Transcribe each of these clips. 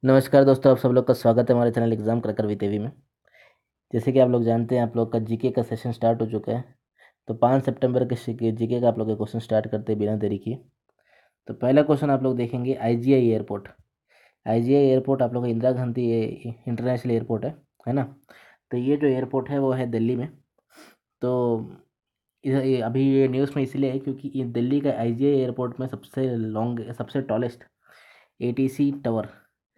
नमस्कार दोस्तों, आप सब लोग का स्वागत है हमारे channel exam cracker with AV में। जैसे कि आप लोग जानते हैं, आप लोग का जीके का सेशन स्टार्ट हो चुका है। तो 5 सितंबर के जीके का आप लोग के क्वेश्चन स्टार्ट करते हैं बिना देरी किए। तो पहला क्वेश्चन आप लोग देखेंगे आईजीआई एयरपोर्ट। आईजीआई एयरपोर्ट आप लोग का इंदिरा गांधी इंटरनेशनल एयरपोर्ट है ना। तो ये जो एयरपोर्ट है वो है दिल्ली में। तो अभी ये न्यूज़ में इसलिए है क्योंकि ये दिल्ली का आईजीआई एयरपोर्ट में सबसे लॉन्ग सबसे tallest ATC tower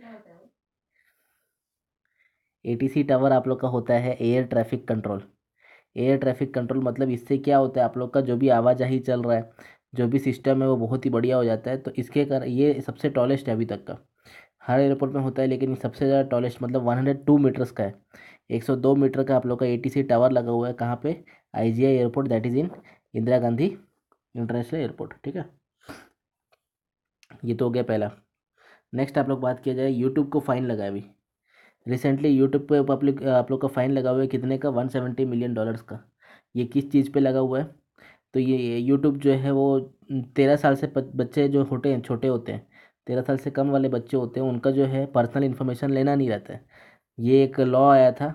ATC tower आप लोग का होता है air traffic control. Air traffic control मतलब इससे क्या होता है, आप लोग का जो भी आवाजाही चल रहा है, जो भी सिस्टम है वो बहुत ही बढ़िया हो जाता है। तो इसके कारण ये सबसे टॉलेस्ट है अभी तक का। हर एयरपोर्ट में होता है लेकिन ये सबसे ज़्यादा टॉलेस्ट मतलब 102 मीटर्स का है। 102 मीटर का आप लोग का एटीसी टावर लगा हुआ है। कहाँ पे? IGI airport, that is in Indira Gandhi international airport. ठीक है, ये तो हो गया पहला। नेक्स्ट आप लोग बात किया जाए, यूट्यूब को फाइन लगा है अभी रिसेंटली। यूट्यूब पे पब्लिक आप लोग का फाइन लगा हुआ है कितने का? $170 मिलियन का। ये किस चीज़ पे लगा हुआ है? तो ये यूट्यूब जो है वो 13 साल से बच्चे जो छोटे होते हैं, 13 साल से कम वाले बच्चे होते हैं, उनका जो है पर्सनल इन्फॉर्मेशन लेना नहीं रहता है। ये एक लॉ आया था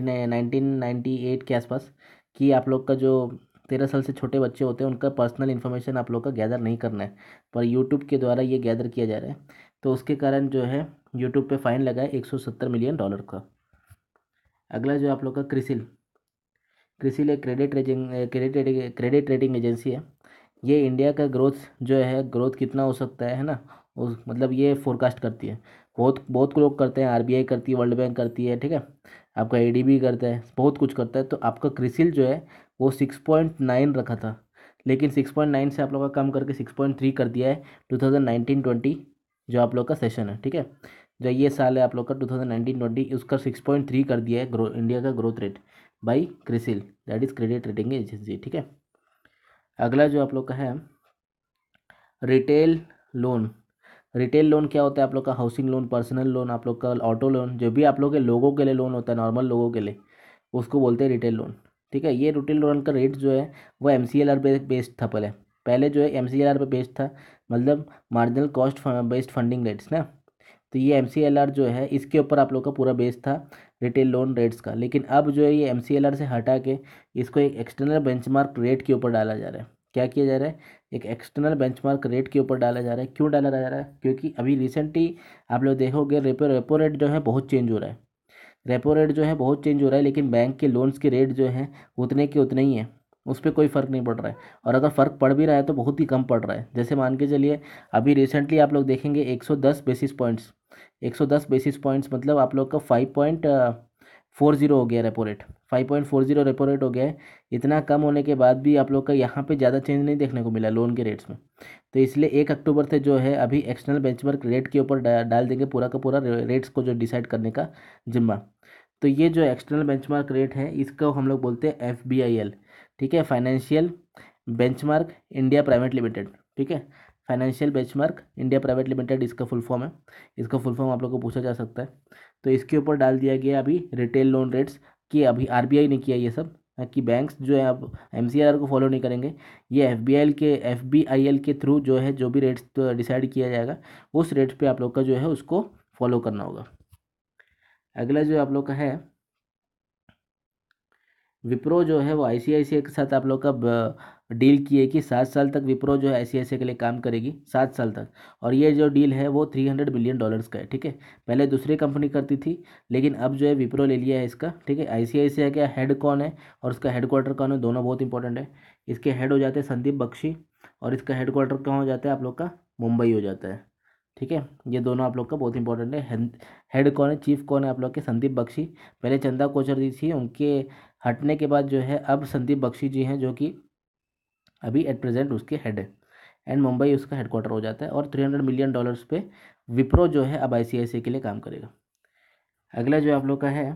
1998 के आसपास कि आप लोग का जो 13 साल से छोटे बच्चे होते हैं उनका पर्सनल इन्फॉर्मेशन आप लोग का गैदर नहीं करना है, पर यूट्यूब के द्वारा ये गैदर किया जा रहा है। तो उसके कारण जो है यूट्यूब पे फाइन लगा है $170 मिलियन का। अगला जो आप लोग का क्रिसिल। क्रिसिल एक क्रेडिट रेटिंग एजेंसी है। ये इंडिया का ग्रोथ जो है, ग्रोथ कितना हो सकता है ना, उस मतलब ये फोरकास्ट करती है। बहुत बहुत लोग करते हैं, आरबीआई करती है, वर्ल्ड बैंक करती है, ठीक है, आपका एडीबी करता है, बहुत कुछ करता है। तो आपका क्रिसिल जो है वो 6.9 रखा था, लेकिन 6.9 से आप लोग का कम करके 6.3 कर दिया है 2019-20 जो आप लोग का सेशन है। ठीक है, जो ये साल है आप लोग का 2019-20, उसका 6.3 कर दिया है इंडिया का growth rate by CRISIL, that is credit rating agency. ठीक है, अगला जो आप लोग का है रिटेल लोन। रिटेल लोन क्या होता है? आप लोग का हाउसिंग लोन, पर्सनल लोन, आप लोग का ऑटो लोन, जो भी आप लोग के लोगों के लिए लोन होता है, नॉर्मल लोगों के लिए, उसको बोलते हैं रिटेल लोन। ठीक है, ये रिटेल लोन का रेट जो है वो एमसीएलआर पे बेस्ड था। पहले जो है एमसीएलआर पे बेस्ड था, मतलब marginal cost based funding rates ना। तो ये एमसीएलआर जो है इसके ऊपर आप लोग का पूरा बेस था रिटेल लोन रेट्स का। लेकिन अब जो है ये एमसीएलआर से हटा के इसको एक एक्सटर्नल बेंचमार्क रेट के ऊपर डाला जा रहा है। क्या किया जा रहा है? एक एक्सटर्नल बेंचमार्क रेट के ऊपर डाला जा रहा है। क्यों डाला जा रहा है? क्योंकि अभी रिसेंटली आप लोग देखोगे रेपो रेट जो है बहुत चेंज हो रहा है। रेपो रेट जो है बहुत चेंज हो रहा है, लेकिन बैंक के लोन्स के रेट जो हैं उतने के उतने ही हैं, उस पर कोई फ़र्क नहीं पड़ रहा है। और अगर फ़र्क पड़ भी रहा है तो बहुत ही कम पड़ रहा है। जैसे मान के चलिए, अभी रिसेंटली आप लोग देखेंगे 110 बेसिस पॉइंट्स मतलब आप लोग का 5.40 हो गया रेपो रेट। 5.40 रेपो रेट हो गया है। इतना कम होने के बाद भी आप लोग का यहाँ पे ज़्यादा चेंज नहीं देखने को मिला लोन के रेट्स में। तो इसलिए 1 अक्टूबर से जो है अभी एक्सटर्नल बेंचमार्क रेट के ऊपर डाल देंगे पूरा का पूरा रेट्स को जो डिसाइड करने का जिम्मा। तो ये जो एक्सटर्नल बेंचमार्क रेट है इसको हम लोग बोलते हैं FBIL। ठीक है, financial benchmark India private limited. ठीक है, financial benchmark India private limited इसका फुल फॉर्म है। इसका फुल फॉर्म आप लोग को पूछा जा सकता है। तो इसके ऊपर डाल दिया गया अभी रिटेल लोन रेट्स कि अभी आरबीआई ने किया ये सब, कि बैंक्स जो है अब एमसीआर को फॉलो नहीं करेंगे। ये एफबीआईएल के थ्रू जो है जो भी रेट्स डिसाइड किया जाएगा उस रेट पे आप लोग का जो है उसको फॉलो करना होगा। अगला जो आप लोग का है विप्रो जो है वो आईसीआईसीआई के साथ आप लोग का डील किए कि 7 साल तक विप्रो जो है आईसीआईसीआई के लिए काम करेगी, 7 साल तक। और ये जो डील है वो $300 बिलियन का है। ठीक है, पहले दूसरी कंपनी करती थी, लेकिन अब जो है विप्रो ले लिया है इसका। ठीक है, आईसीआईसीआई का हेड कौन है और उसका हेडक्वार्टर कौन है, दोनों बहुत इंपॉर्टेंट है। इसके हेड हो जाते हैं संदीप बख्शी, और इसका हेडक्वार्टर कहाँ हो जाता है आप लोग का? मुंबई हो जाता है। ठीक है, ये दोनों आप लोग का बहुत इंपॉर्टेंट है। हेड कौन है, चीफ कौन है आप लोग के? संदीप बख्शी। पहले चंदा कोचर जी थी, उनके हटने के बाद जो है अब संदीप बख्शी जी हैं जो कि अभी एट प्रेजेंट उसके हेड है। एंड मुंबई उसका हेडक्वार्टर हो जाता है। और $300 मिलियन पे विप्रो जो है अब आईसीआईसीआई के लिए काम करेगा। अगला जो आप लोग का है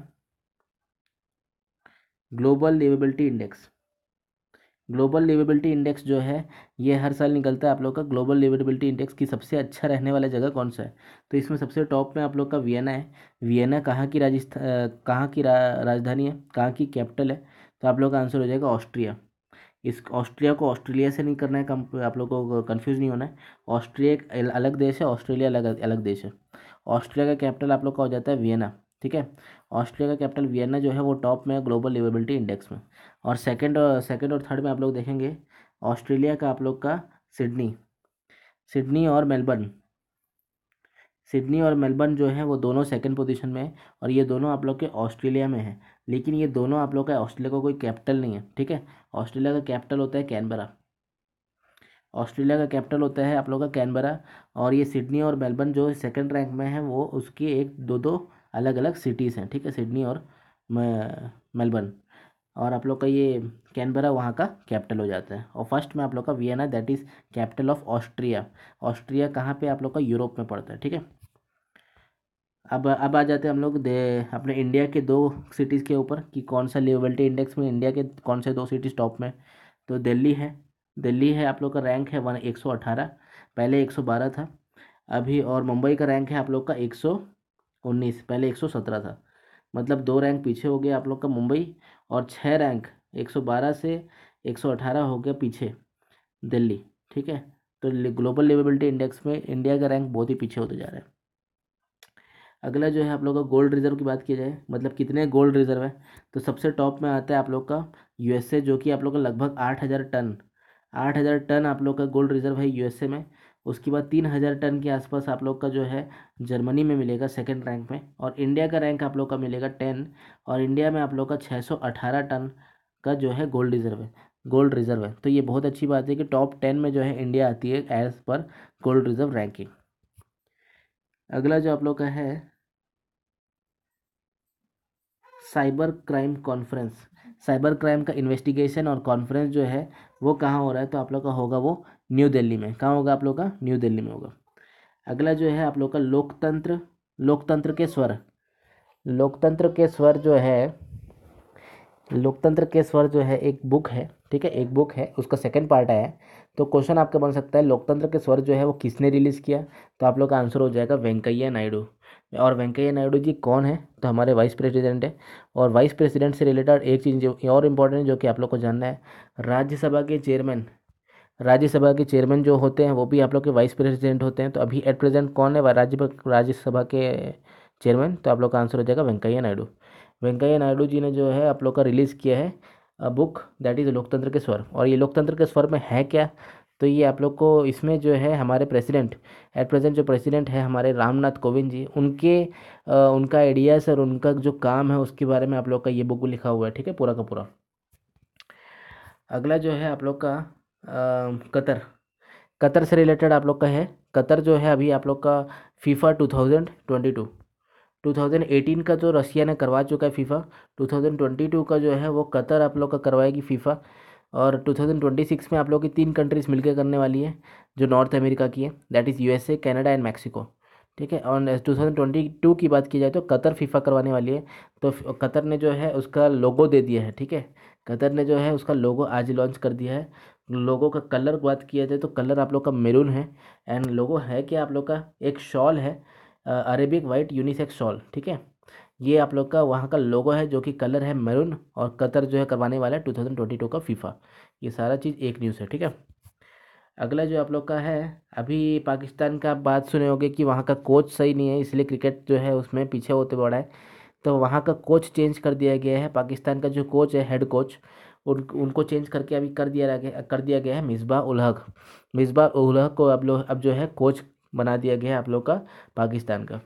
global liveability index. Global liveability index जो है ये हर साल निकलता है आप लोग का। ग्लोबल लिवेबिलिटी इंडेक्स की सबसे अच्छा रहने वाला जगह कौन सा है? तो इसमें सबसे टॉप में आप लोग का वियना है। वियना कहाँ की कहाँ की राजधानी है, कहाँ की कैपिटल है? तो आप लोग का आंसर हो जाएगा ऑस्ट्रिया। इस ऑस्ट्रिया को ऑस्ट्रेलिया से नहीं करना है, कम आप लोग को कंफ्यूज नहीं होना है। ऑस्ट्रिया एक अलग देश है, ऑस्ट्रेलिया अलग अलग देश है। ऑस्ट्रिया का कैपिटल आप लोग का हो जाता है वियना, ठीक है। ऑस्ट्रिया का कैपिटल वियना जो है वो टॉप में है ग्लोबल लिवेबिलिटी इंडेक्स में। और सेकंड और थर्ड में आप लोग देखेंगे ऑस्ट्रेलिया का आप लोग का सिडनी, सिडनी और मेलबर्न, सिडनी और मेलबर्न जो है वो दोनों सेकंड पोजीशन में है, और ये दोनों आप लोग के ऑस्ट्रेलिया में है। लेकिन ये दोनों आप लोग का ऑस्ट्रेलिया का कोई कैपिटल नहीं है, ठीक है। ऑस्ट्रेलिया का कैपिटल होता है कैनबरा, ऑस्ट्रेलिया का कैपिटल होता है आप लोग का कैनबरा। और ये सिडनी और मेलबर्न जो सेकंड रैंक में है वो उसकी एक दो दो अलग अलग सिटीज़ हैं, ठीक है, सिडनी और मेलबर्न। और आप लोग का ये कैनबरा वहाँ का कैपिटल हो जाता है। और फर्स्ट में आप लोग का Vienna, that is capital of Austria. Austria कहाँ पे आप लोग का यूरोप में पड़ता है, ठीक है। अब आ जाते हैं हम लोग दे अपने इंडिया के दो सिटीज़ के ऊपर कि कौन सा लिवेबिलिटी इंडेक्स में इंडिया के कौन से दो सिटीज़ टॉप में। तो दिल्ली है, दिल्ली है आप लोग का रैंक है 118, पहले 112 था अभी। और मुंबई का रैंक है आप लोग का 119, पहले 117 था। मतलब 2 रैंक पीछे हो गया आप लोग का मुंबई, और 6 रैंक 112 से 118 हो गया पीछे दिल्ली, ठीक है। तो ग्लोबल लिवेबिलिटी इंडेक्स में इंडिया का रैंक बहुत ही पीछे होते जा रहा है। अगला जो है आप लोग का गोल्ड रिजर्व की बात की जाए, मतलब कितने गोल्ड रिजर्व है, तो सबसे टॉप में आता है आप लोग का यूएसए, जो कि आप लोग का लगभग 8,000 टन, 8,000 टन आप लोग का गोल्ड रिजर्व है यूएसए में। उसके बाद 3,000 टन के आसपास आप लोग का जो है जर्मनी में मिलेगा सेकंड रैंक में। और इंडिया का रैंक आप लोग का मिलेगा 10, और इंडिया में आप लोग का 618 टन का जो है गोल्ड रिजर्व है, गोल्ड रिजर्व है। तो ये बहुत अच्छी बात है कि टॉप 10 में जो है इंडिया आती है as per gold reserve ranking. अगला जो आप लोग का है cyber crime conference, cyber crime का इन्वेस्टिगेशन और कॉन्फ्रेंस जो है वो कहाँ हो रहा है, तो आप लोग का होगा वो न्यू दिल्ली में। कहाँ होगा आप लोग का, न्यू दिल्ली में होगा। अगला जो है आप लोग का लोकतंत्र, लोकतंत्र के स्वर, लोकतंत्र के स्वर जो है, लोकतंत्र के स्वर जो है एक बुक है, ठीक है, एक बुक है, उसका सेकंड पार्ट आया है। तो क्वेश्चन आपका बन सकता है लोकतंत्र के स्वर जो है वो किसने रिलीज़ किया, तो आप लोग का आंसर हो जाएगा वेंकैया नायडू। और वेंकैया नायडू जी कौन है, तो हमारे वाइस प्रेसिडेंट है। और वाइस प्रेसिडेंट से रिलेटेड एक चीज़ जो और इम्पोर्टेंट है जो कि आप लोग को जानना है, राज्यसभा के चेयरमैन, राज्यसभा के चेयरमैन जो होते हैं वो भी आप लोग के वाइस प्रेसिडेंट होते हैं। तो अभी एट प्रेजेंट कौन है राज्यसभा के चेयरमैन, तो आप लोग का आंसर हो जाएगा वेंकैया नायडू। वेंकैया नायडू जी ने जो है आप लोग का रिलीज़ किया है बुक, दैट इज़ लोकतंत्र के स्वर। और ये लोकतंत्र के स्वर में है क्या, तो ये आप लोग को इसमें जो है हमारे प्रेसिडेंट, एट प्रेजेंट जो प्रेसिडेंट है हमारे रामनाथ कोविंद जी, उनके उनका आइडियाज़ और उनका जो काम है उसके बारे में आप लोग का ये बुक लिखा हुआ है, ठीक है, पूरा का पूरा। अगला जो है आप लोग का कतर, कतर से रिलेटेड आप लोग का है। कतर जो है अभी आप लोग का फीफा 2022, 2018 का जो रसिया ने करवा चुका है फीफा, 2022 का जो है वो कतर आप लोग का करवाएगी फीफा। और 2026 में आप लोग की 3 कंट्रीज़ मिलकर करने वाली है जो नॉर्थ अमेरिका की है, that is USA, Canada and Mexico, ठीक है। और 2022 की बात की जाए तो कतर फीफा करवाने वाली है। तो कतर ने जो है उसका लोगो दे दिया है, ठीक है, कतर ने जो है उसका लोगो आज लॉन्च कर दिया है। लोगो का कलर बात किया जाए तो कलर आप लोग का मेरून है। एंड लोगो है कि आप लोग का एक शॉल है, अरेबिक वाइट यूनिसेक्स शॉल, ठीक है। ये आप लोग का वहाँ का लोगो है जो कि कलर है मैरून, और कतर जो है करवाने वाला है 2022 का फीफा। ये सारा चीज़ एक न्यूज़ है, ठीक है। अगला जो आप लोग का है, अभी पाकिस्तान का आप बात सुने होंगे कि वहाँ का कोच सही नहीं है इसलिए क्रिकेट जो है उसमें पीछे होते बढ़ा है। तो वहाँ का कोच चेंज कर दिया गया है, पाकिस्तान का जो कोच है हेड कोच, उनको चेंज करके अभी कर दिया गया है मिसबाह उल हक। मिसबाह उल हक को अब जो है कोच बना दिया गया है आप लोग का पाकिस्तान का।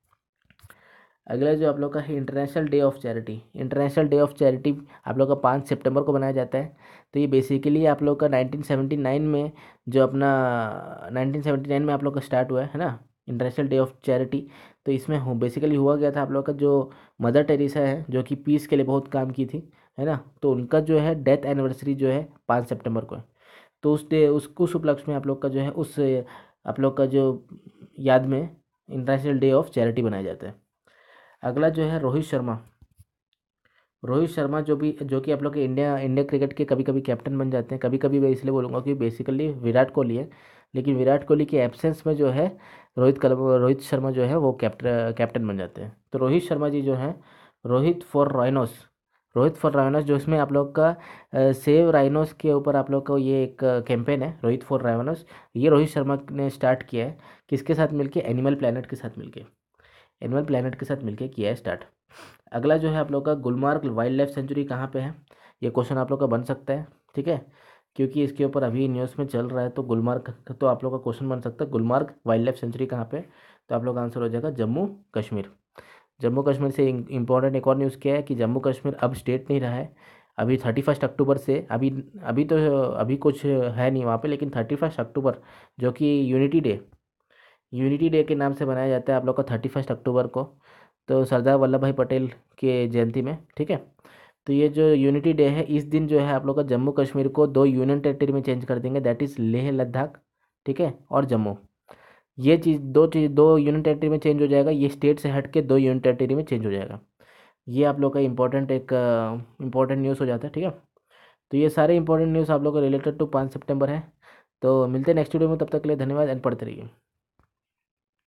अगला जो आप लोग का है international day of charity, international day of charity आप लोग का 5 सितंबर को मनाया जाता है। तो ये बेसिकली आप लोग का 1979 में जो अपना 1979 में आप लोग का स्टार्ट हुआ है ना, इंटरनेशनल डे ऑफ चैरिटी। तो इसमें बेसिकली हुआ गया था आप लोग का जो मदर टेरेसा है जो कि पीस के लिए बहुत काम की थी, है ना, तो उनका जो है डेथ एनिवर्सरी जो है 5 सितंबर को है। तो उस डे उस उपलक्ष्य में आप लोग का जो है उस आप लोग का जो याद में इंटरनेशनल डे ऑफ चैरिटी बनाया जाता है। अगला जो है रोहित शर्मा, रोहित शर्मा जो कि आप लोग के इंडिया इंडिया क्रिकेट के कभी कभी कैप्टन बन जाते हैं। कभी कभी मैं इसलिए बोलूँगा कि बेसिकली विराट कोहली है, लेकिन विराट कोहली के एब्सेंस में जो है रोहित शर्मा जो है वो कैप्टन बन जाते हैं। तो रोहित शर्मा जी जो है Rohit for rhinos, Rohit for rhinos जो इसमें आप लोग का सेव राइनोस के ऊपर आप लोग को ये एक कैंपेन है रोहित फॉर राइनोस। ये रोहित शर्मा ने स्टार्ट किया है, किसके साथ मिलके, एनिमल प्लैनेट के साथ मिलके। एनिमल प्लैनेट के साथ मिलकर किया है स्टार्ट। अगला जो है आप लोग का गुलमर्ग वाइल्ड लाइफ सेंचुरी कहाँ पे है, ये क्वेश्चन आप लोग का बन सकता है, ठीक है, क्योंकि इसके ऊपर अभी न्यूज़ में चल रहा है। तो गुलमर्ग तो आप लोग का क्वेश्चन बन सकता है, गुलमर्ग वाइल्ड लाइफ सेंचुरी कहाँ पे है? तो आप लोग का आंसर हो जाएगा जम्मू कश्मीर। जम्मू कश्मीर से इम्पोर्टेंट एक और न्यूज़ क्या है कि जम्मू कश्मीर अब स्टेट नहीं रहा है। अभी 31 अक्टूबर से अभी अभी तो अभी कुछ है नहीं वहाँ पे, लेकिन 31 अक्टूबर जो कि यूनिटी डे के नाम से मनाया जाता है आप लोग का 31 अक्टूबर को, तो सरदार वल्लभ भाई पटेल के जयंती में, ठीक है। तो ये जो यूनिटी डे है, इस दिन जो है आप लोग का जम्मू कश्मीर को 2 यूनियन टेरिटरी में चेंज कर देंगे, दैट इज़ लेह लद्दाख, ठीक है, और जम्मू। ये चीज़ 2 यूनियन टेरिटरी में चेंज हो जाएगा, ये स्टेट से हट के 2 यूनियन टेरिटरी में चेंज हो जाएगा। ये आप लोग का इम्पोर्टेंट न्यूज़ हो जाता है, ठीक है। तो ये सारे इंपॉर्टेंट न्यूज़ आप लोग को रिलेटेड टू 5 सितंबर है। तो मिलते हैं नेक्स्ट वीडियो में, तब तक के लिए धन्यवाद एंड पढ़ते रहिए।